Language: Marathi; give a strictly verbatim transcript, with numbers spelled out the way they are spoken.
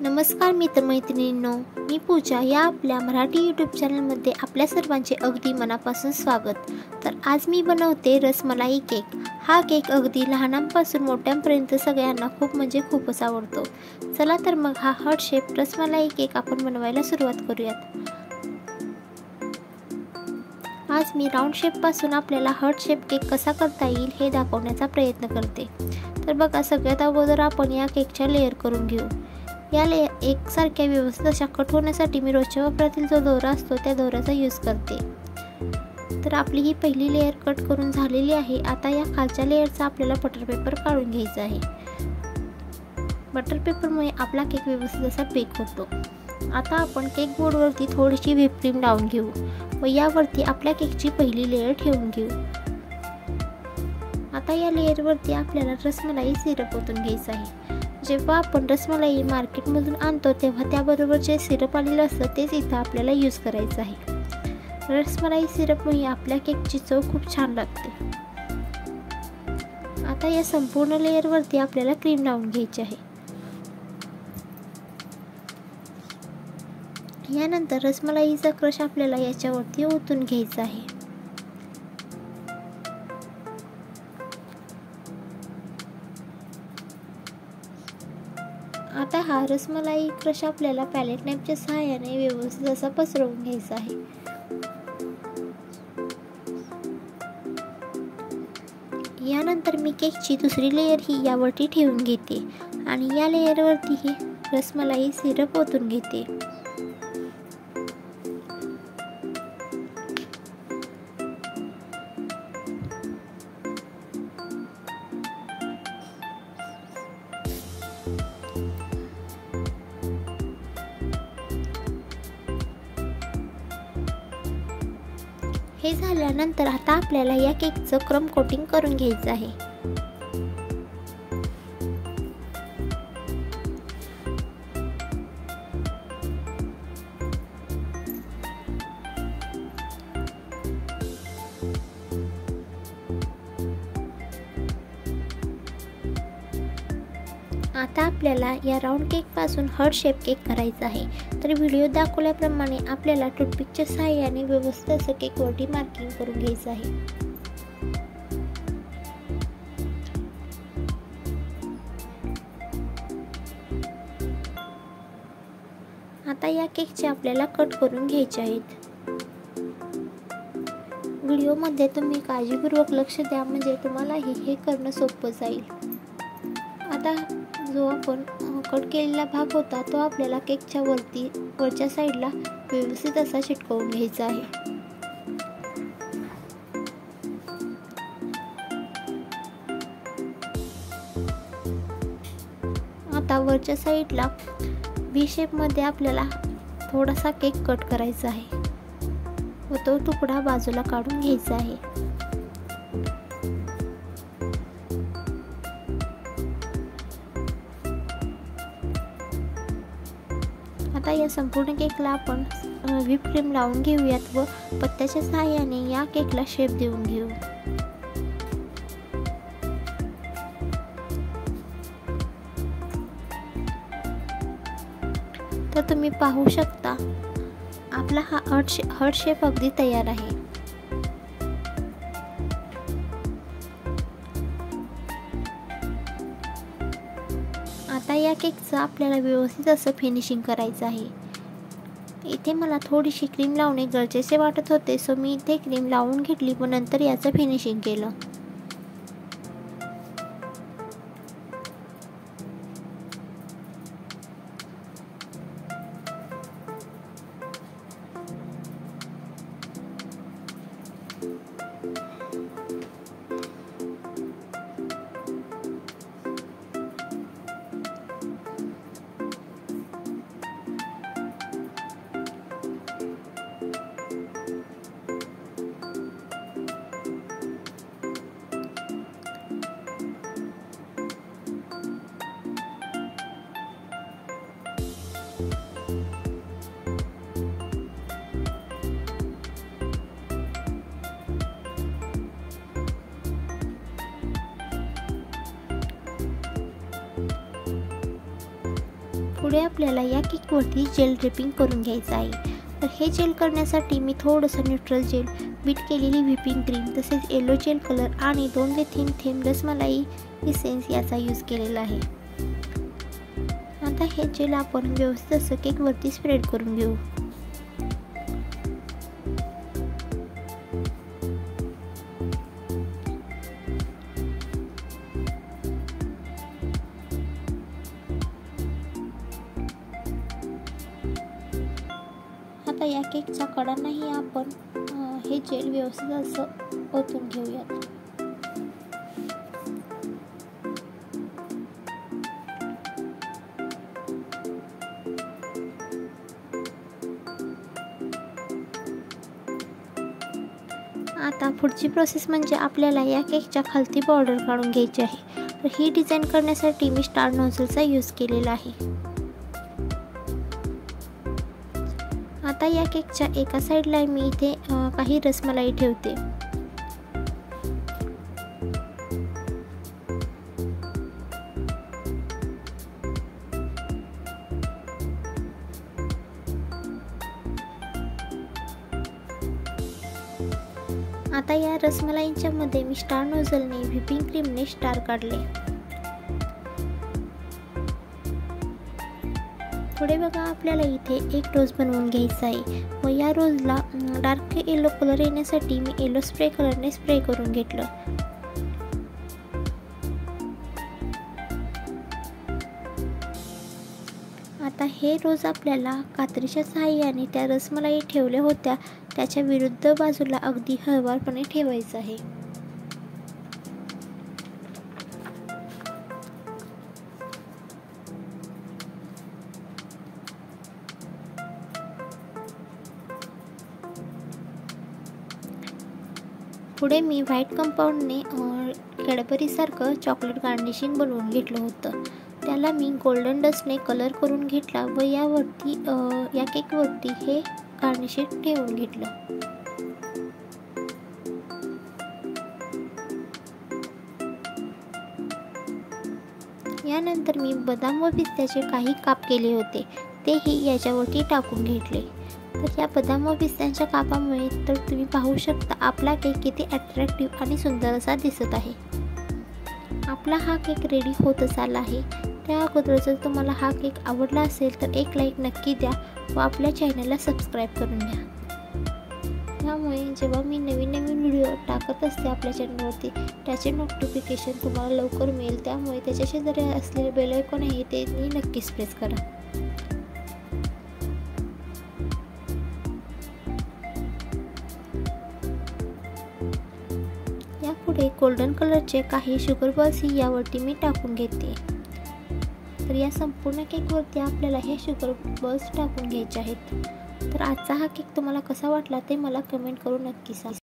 नमस्कार मित्रमैत्रिणींनो, मी पूजा या आपल्या मराठी यूट्यूब चॅनलमध्ये आपल्या सर्वांचे अगदी मनापासून स्वागत. तर आज मी बनवते रसमलाई केक. हा केक अगदी लहानांपासून मोठ्यांपर्यंत सगळ्यांना खूप म्हणजे खूपच आवडतो. चला तर मग हा हार्ट शेप रसमलाई केक आपण बनवायला सुरुवात करूयात. आज मी राऊंड शेपपासून आपल्याला हार्ट शेप केक कसा करता येईल हे दाखवण्याचा प्रयत्न करते. तर बघा, सगळ्यात अगोदर आपण या केकच्या लेअर करून घेऊ. या ले एकसारख्या व्यवस्थित अशा कट होण्यासाठी मी रोजच्या वापरातील जो दोरा असतो त्या दोऱ्याचा यूज करते. तर आपली ही पहिली लेअर कट करून झालेली आहे. आता या खालच्या लेअरचा आपल्याला बटर पेपर काढून घ्यायचा आहे. बटर पेपरमुळे आपला केक व्यवस्थित असा बेक होतो. आता आपण केक बोर्डवरती थोडीशी व्हिप क्रीम लावून घेऊ व यावरती आपल्या केकची पहिली लेअर ठेवून घेऊ. आता या लेअरवरती आपल्याला रसमलाई सिरप ओतून घ्यायचं आहे. जेव्हा आपण रसमलाई मार्केटमधून आणतो तेव्हा त्याबरोबर जे सिरप आलेलं असतं तेच इथं आपल्याला यूज करायचं आहे. रसमलाई सिरपमुळे आपल्या केकची चव खूप छान लागते. आता या संपूर्ण लेअरवरती आपल्याला क्रीम लावून घ्यायची आहे. यानंतर रसमलाईचा क्रश आपल्याला याच्यावरती ओतून घ्यायचा आहे. आता हा रसमलाई क्रश आपल्याला पॅलेट नाईफच्या सहाय्याने व्यवस्थित असा पसरवून घ्यायचा आहे. यानंतर मी केकची दुसरी लेयर ही यावरती ठेवून घेते आणि या लेयरवरती ही रसमलाई सिरप ओतून घेते. हे झाल्यानंतर आता आपल्याला या केकचं क्रम कोटिंग करून घ्यायचं आहे. आता आपल्याला या राऊंड केक पासून हार्ट शेप केक करायचा आहे. तर व्हिडिओ दाखवल्याप्रमाणे आपल्याला टूथपिकच्या सहाय्याने व्यवस्थित असं केकवरती मार्किंग करून घ्यायचं आहे. आता या केकचे आपल्याला कट करून घ्यायचे आहेत. व्हिडिओमध्ये तुम्ही काळजीपूर्वक लक्ष द्या, म्हणजे तुम्हालाही हे करणं सोपं जाईल. आता जो आपण कट केलेला भाग होता तो आपल्याला केकच्या वरती वरच्या साईडला व्यवस्थित असा चिटकवून घ्यायचा आहे. आता वरच्या साईडला व्ही शेप मध्ये आपल्याला थोडासा केक कट करायचा आहे व तो तुकडा बाजूला काढून घ्यायचा आहे. आता या संपूर्ण केकला आपण व्हिप क्रीम लावून घेऊयात व पत्त्याच्या सहाय्याने या केकला शेप देऊन घेऊ. तर तुम्ही पाहू शकता आपला हा हार्ट शेप अगदी तयार आहे. आता या केकचं आपल्याला व्यवस्थित असं फिनिशिंग करायचं आहे. इथे मला थोडीशी क्रीम लावणे गरजेचे वाटत होते, सो मी इथे क्रीम लावून घेतली व नंतर याचं फिनिशिंग केलं. पुढे आपल्याला या केकवरती जेल ड्रिपिंग करून घ्यायचं आहे. तर हे जेल करण्यासाठी मी थोडंसं न्यूट्रल जेल, बीट केलेली व्हिपिंग क्रीम, तसेच येलो जेल कलर आणि दोन ते तीन थेंब रसमलाई इसेन्स याचा यूज केलेला आहे. आता हे जेल आपण व्यवस्थित असं केकवरती स्प्रेड करून घेऊ. आता या केकच्या कडांनाही आपण हे जेल व्यवस्थित असं ओतून घेऊयात. आता पुढची प्रोसेस म्हणजे आपल्याला या केकच्या खालती बॉर्डर काढून घ्यायची आहे. तर ही डिझाईन करण्यासाठी मी स्टार नोझलचा यूज केलेला आहे. आता या केकच्या एका साईडला मी इथे काही रसमलाई ठेवते. आता या रसमलाईंच्या मध्ये मी स्टार नोझलने व्हिपिंग क्रीमने स्टार काढले. पुढे बघा आपल्याला इथे एक रोज बनवून घ्यायचा आहे व या रोजला डार्क येलो कलर येण्यासाठी मी येलो स्प्रे कलरने स्प्रे करून घेतलं. आता हे रोज आपल्याला कात्रीच्या सहाय्याने त्या रसमलाई ठेवल्या होत्या त्याच्या विरुद्ध बाजूला अगदी हळवारपणे ठेवायचं आहे. पुढे मी व्हाईट कंपाऊंडने कॅडबरी सारखं चॉकलेट गार्निशिंग बनवून घेतलं होतं. त्याला मी गोल्डन डस्टने कलर करून घेतला व यावरती या केकवरती हे गार्निशिंग ठेवून घेतलं. यानंतर मी बदाम व पिस्त्याचे काही काप केले होते तेही याच्यावरती टाकून घेतले. तर या बदाम व पिस्त्यांच्या कापामुळे तर तुम्ही पाहू शकता आपला केक किती अट्रॅक्टिव्ह आणि सुंदर असा दिसत आहे. आपला हा केक रेडी होतच आला आहे. त्या अगोदर जर तुम्हाला हा केक आवडला असेल तर एक लाईक नक्की द्या व आपल्या चॅनलला सबस्क्राईब करून घ्या. त्यामुळे जेव्हा मी नवीन नवीन व्हिडिओ टाकत असते आपल्या चॅनलवरती त्याचे नोटिफिकेशन तुम्हाला लवकर मिळेल. त्यामुळे त्याच्याशी जर असलेले बेल आयकॉन आहे ते नक्कीच प्रेस करा. यापुढे गोल्डन कलरचे काही शुगर बॉल्स ही यावरती मी टाकून घेते. तर या संपूर्ण केकवरती आपल्याला हे शुगर बॉल्स टाकून घ्यायचे आहेत. तर आजचा हा केक तुम्हाला कसा वाटला ते मला कमेंट करून नक्की सांगा.